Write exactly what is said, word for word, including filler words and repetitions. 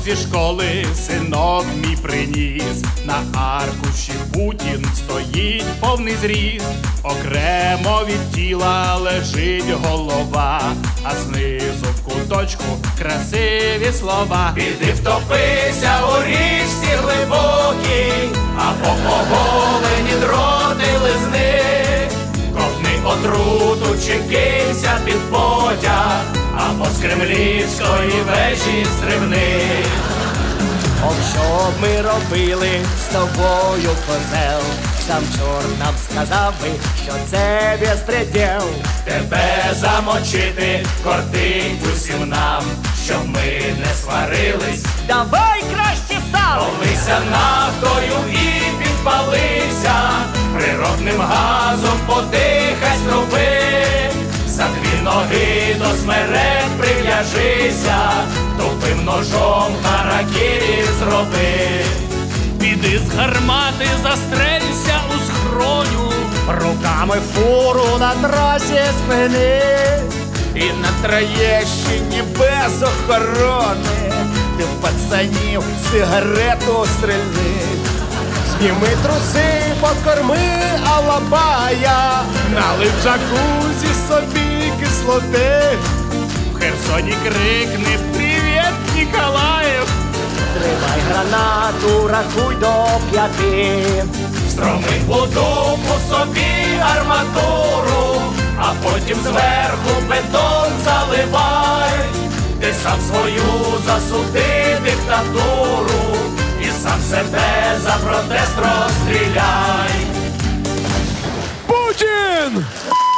зі школи синок мій приніс. На аркуші Путін стоїть повний зріст. Окремо від тіла лежить голова, а знизу в куточку красиві слова. Піди втопися у річці глибокій, або оголені дроти лизни. Ковтни отруту чи кинься під потяг, або з кремлівської вежі стрибни. Ох, що б ми робили з тобою, козел? Сам чорт нам сказав би, що це безпреділ. Тебе замочити кортить усім нам, щоб ми не сварились. Давай краще сам! Полися нафтою і підпалися, природним газом подихай з труби. За дві ноги до смерек прив'яжися, тупим ножом харакірі зроби. Піди з гармати, застрелься у схроню, Руками фуру на трасі спини, І на Троєщині без охорони ти в пацанів сигарету стрільни. Зніми труси, покорми алабая, налив джакузі собі кислоти. В Херсоні крикни «Привіт, Ніколаїв!» тримай гранату, рахуй до п'яти. Строми у дупу собі арматуру, а потім зверху бетон заливай. Ти сам свою засуди диктатуру і сам себе за протест розстріляй. Путін!